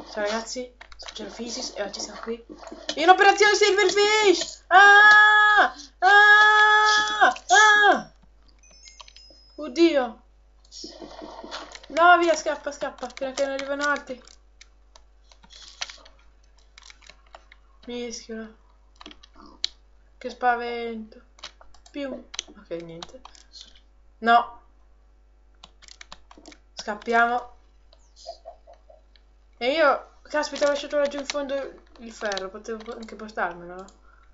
Ciao ragazzi, sono Jellyfish e oggi siamo qui in operazione Silverfish! Ah! Ah! Ah! Oddio! No, via, scappa, scappa, prima che ne arrivano altri. Mischiola. Che spavento. Più. Ok, niente. No. Scappiamo. E io, caspita, ho lasciato laggiù in fondo il ferro, potevo anche portarmelo, no?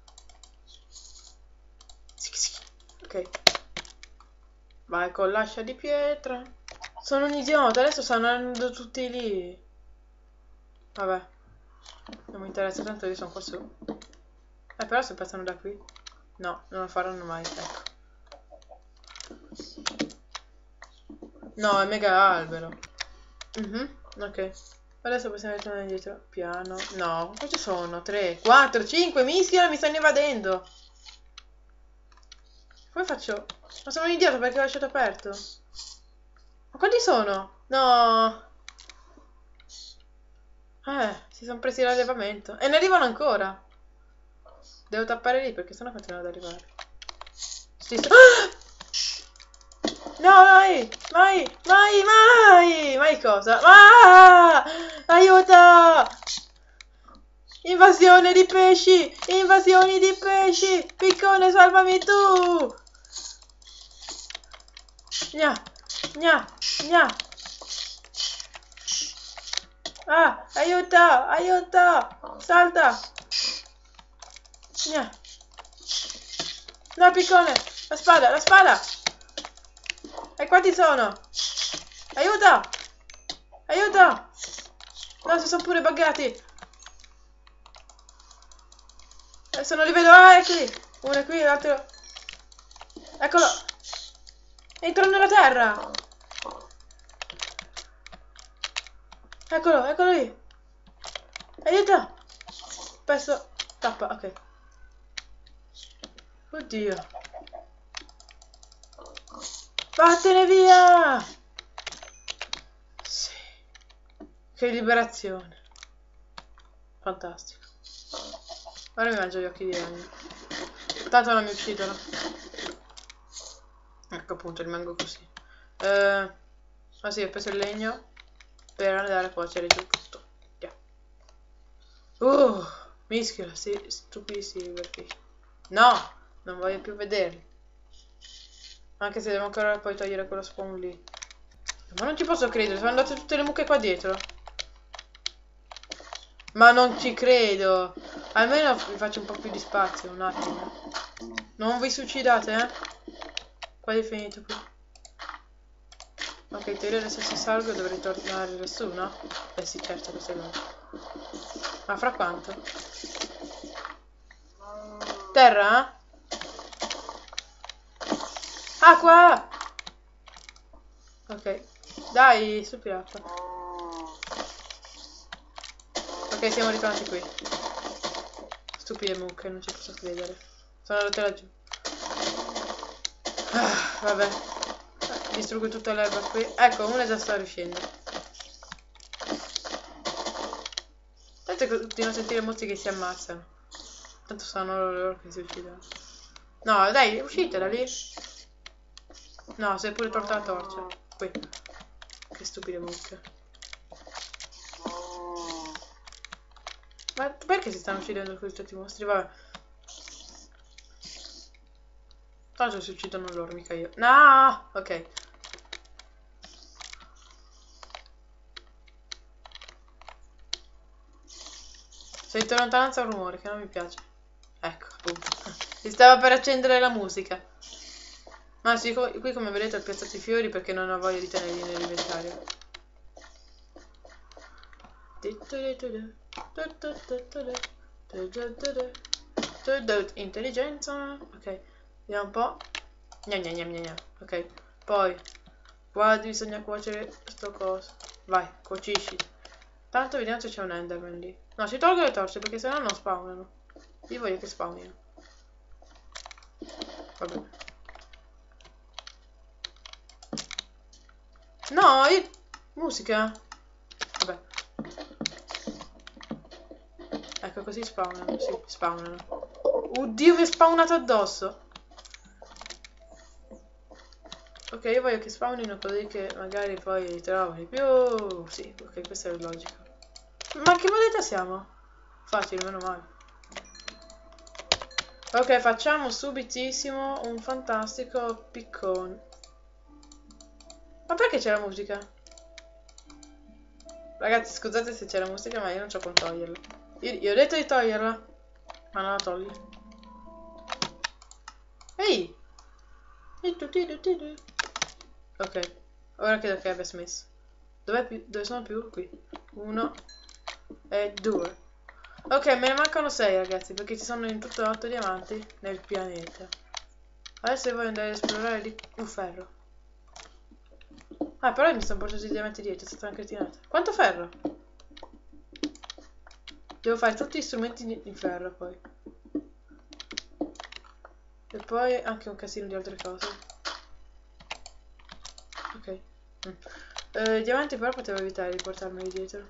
Ok. Vai con l'ascia di pietra. Sono un idiota, adesso stanno andando tutti lì. Vabbè. Non mi interessa, tanto io sono qua su. Però se passano da qui. No, non lo faranno mai, ecco. No, è mega albero. Ok. Adesso possiamo tornare indietro. Piano. No, quanti sono? 3, 4, 5. Mischia, mi stanno invadendo. Come faccio? Ma sono un idiota perché l'ho lasciato aperto. Ma quanti sono? No. Si sono presi l'allevamento. E ne arrivano ancora. Devo tappare lì perché sennò continuano ad arrivare. No, mai! Mai! Mai! Mai! Mai cosa? Ah! Aiuto! Invasione di pesci! Invasioni di pesci! Piccone, salvami tu! Gna! Gna! Gna! Ah! Aiuto! Aiuto! Salta! Gna! No, piccone! La spada! La spada! E quanti sono? Aiuto! Aiuto! No, si sono pure buggati! Adesso non li vedo! Ah, eccoli! Uno è qui, l'altro... Eccolo! Entrano nella terra! Eccolo, eccolo lì! Aiuto! Penso... Tappa, ok. Oddio! Vattene via! Sì. Che liberazione. Fantastico. Ora mi mangio gli occhi di ragno. Tanto non mi uccidono. Ecco appunto, rimango così. Ah sì, ho preso il legno per andare a cuocere giù tutto. Mischiola, sì, stupidissimi perché... No! Non voglio più vederli. Anche se devo ancora poi togliere quello spawn lì. Ma non ci posso credere, sono andate tutte le mucche qua dietro. Ma non ci credo. Almeno vi faccio un po' più di spazio, un attimo. Non vi suicidate, eh? Quasi è finito qui. Ok, in teoria adesso se salgo dovrei tornare lassù, no? Eh sì, certo, questo è logico. Ma fra quanto? Terra? Acqua! Ok. Dai, stupi l'acqua. Ok, siamo ritornati qui. Stupide mucche, non ci posso credere. Sono andate laggiù. Vabbè. Distruggo tutta l'erba qui. Ecco, una già sta riuscendo. Tanto continuo a sentire mozzi che si ammazzano. Tanto sono loro che si uccidono. No, dai, uscite da lì. No, sei pure torta la torcia. Qui. Che stupide mucche. Ma perché si stanno uccidendo questi mostri? Vabbè. Tanto si uccidono loro, mica io. No! Ok. Sento in lontananza un rumore che non mi piace. Ecco, appunto. Si stava per accendere la musica. Ma sì, qui come vedete ho piazzato i fiori perché non ho voglia di tenerli nell'inventario. Intelligenza. Ok, vediamo un po'. Ok, poi qua bisogna cuocere sto coso. Vai, cuocisci. Tanto vediamo se c'è un enderman lì. No, si tolgo le torce perché sennò non spawnano. Io voglio che spawnino. Vabbè. No, io... Musica. Vabbè. Ecco, così spawnano, sì, spawnano. Oddio, mi è spawnato addosso. Ok, io voglio che spawnino così che magari poi li trovano più. Sì, ok, questo è logico. Ma che modalità siamo? Facile, meno male. Ok, facciamo subitissimo un fantastico piccone. Ma perché c'è la musica? Ragazzi, scusate se c'è la musica, ma io non so come toglierla. Io ho detto di toglierla, ma non la togli. Ehi! Ok, ora credo che abbia smesso. Dove sono più? Qui. 1 e 2. Ok, me ne mancano 6, ragazzi, perché ci sono in tutto 8 diamanti nel pianeta. Adesso voglio andare ad esplorare lì un ferro. Ah, però mi sono portato i diamanti dietro, è stata una cretinata. Quanto ferro? Devo fare tutti gli strumenti in ferro poi. E poi anche un casino di altre cose. Ok. I diamanti però potevo evitare di portarmeli dietro.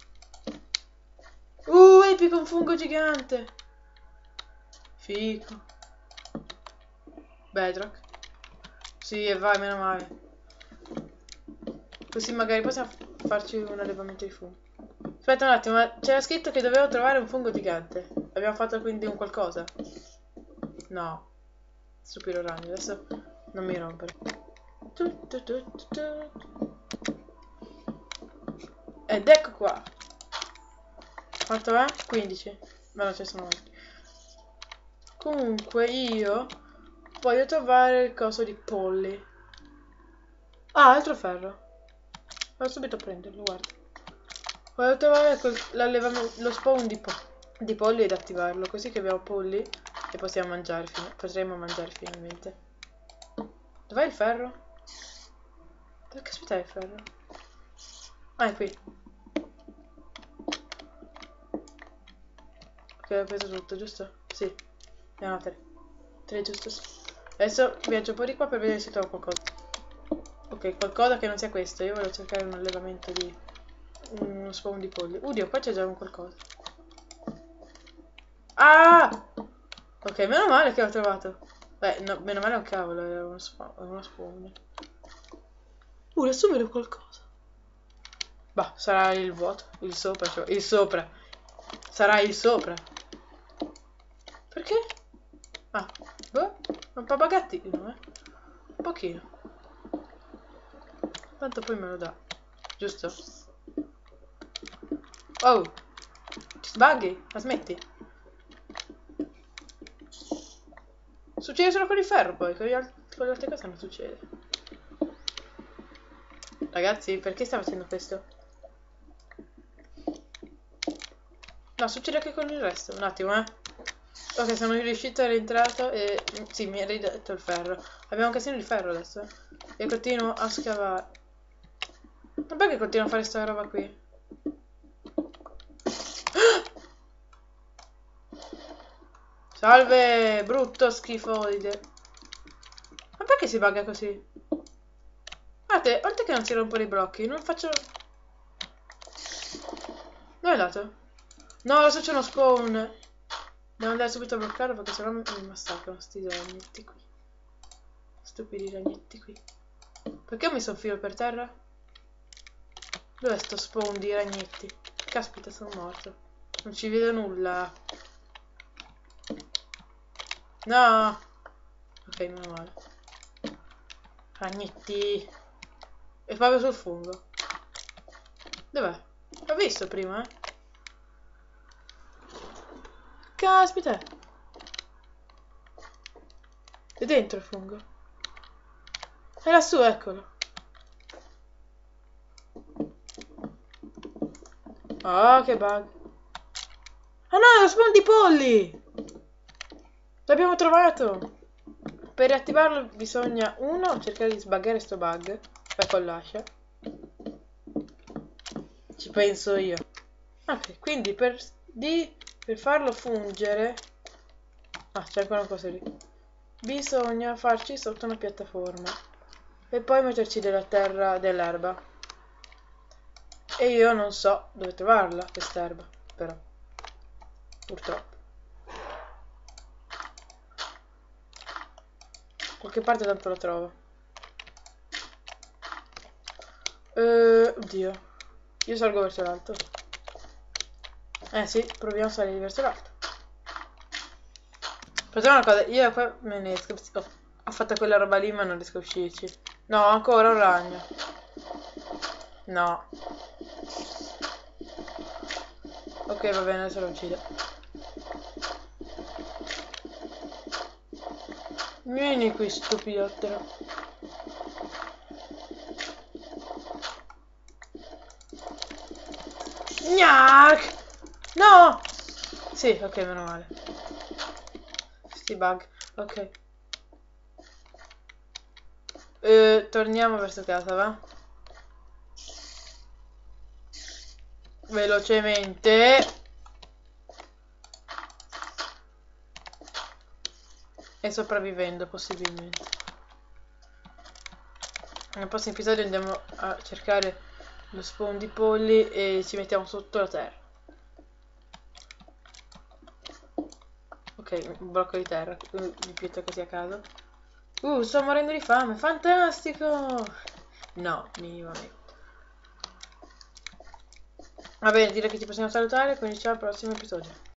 Epico, un fungo gigante! Fico. Bedrock. Sì, e vai, meno male. Così magari possiamo farci un allevamento di funghi. Aspetta un attimo, ma c'era scritto che dovevo trovare un fungo gigante. Abbiamo fatto quindi un qualcosa? No. Stupido ragno, adesso non mi rompere. Ed ecco qua. Quanto è? 15. Ma non ci sono molti. Comunque io voglio trovare il coso di polli. Ah, altro ferro. Vado subito a prenderlo, guarda. Voglio trovare lo spawn di polli ed attivarlo, così che abbiamo polli e possiamo mangiare, potremo mangiare finalmente. Dov'è il ferro? Dove caspita è il ferro? Ah, è qui. Ok, ho preso tutto, giusto? Sì. Ne ho 3. 3 giusto, sì. Adesso viaggio un po' di qua per vedere se trovo qualcosa. Ok, qualcosa che non sia questo. Io voglio cercare un allevamento di... uno spawn di polli. Oddio, qua c'è già un qualcosa. Ah! Ok, meno male che ho trovato. Beh, no, meno male è un cavolo, è uno spawn. Adesso vedo qualcosa. Bah, sarà il vuoto, il sopra, cioè, il sopra. Sarà il sopra. Perché? Ah, boh, un po' bagattino, Un pochino. Tanto poi me lo dà. Giusto? Oh! Ti sbaghi? Ma smetti? Succede solo con il ferro poi, con le altre cose non succede. Ragazzi, perché stiamo facendo questo? No, succede anche con il resto. Un attimo, Ok, sono riuscito, è rientrato e... Sì, mi ha ridetto il ferro. Abbiamo un casino di ferro adesso. E continuo a scavare. Ma perché continuo a fare sta roba qui? Salve, brutto schifoide. Ma perché si bugga così? Guardate, oltre che non si rompono i blocchi, non faccio... Dove è andato? No, adesso c'è uno spawn. Devo andare subito a bloccarlo perché sennò mi massacrano sti ragnetti qui. Stupidi ragnetti qui. Perché ho messo un filo per terra? Dov'è sto spawn di ragnetti? Caspita, sono morto. Non ci vedo nulla. No! Ok, meno male. Ragnetti. E proprio sul fungo. Dov'è? L'ho visto prima, Caspita! È dentro il fungo. È lassù, eccolo. Ah, che bug. Ah no, è lo spawn di polli! L'abbiamo trovato! Per riattivarlo bisogna, uno, cercare di sbuggare sto bug. Con l'ascia. Ci penso io. Ok, quindi per farlo fungere... Ah, c'è ancora una cosa lì. Bisogna farci sotto una piattaforma. E poi metterci della terra, dell'erba. E io non so dove trovarla, quest'erba, però. purtroppo. Qualche parte tanto lo trovo. Oddio. Io salgo verso l'alto. Sì, proviamo a salire verso l'alto. Facciamo una cosa, io qua me ne esco. Ho fatto quella roba lì ma non riesco a uscirci. No, ancora un ragno. No. Ok, va bene, adesso lo uccido. Vieni qui, stupiottero. Gnac! No! Sì, ok, meno male. Sti bug. Ok. Torniamo verso casa, va? Velocemente. E sopravvivendo, possibilmente. Nel prossimo episodio andiamo a cercare lo spawn di polli e ci mettiamo sotto la terra. Ok, un blocco di terra, di pietra così a caso. Sto morendo di fame, fantastico! No, minimamente. Va bene, direi che ci possiamo salutare, quindi ciao al prossimo episodio.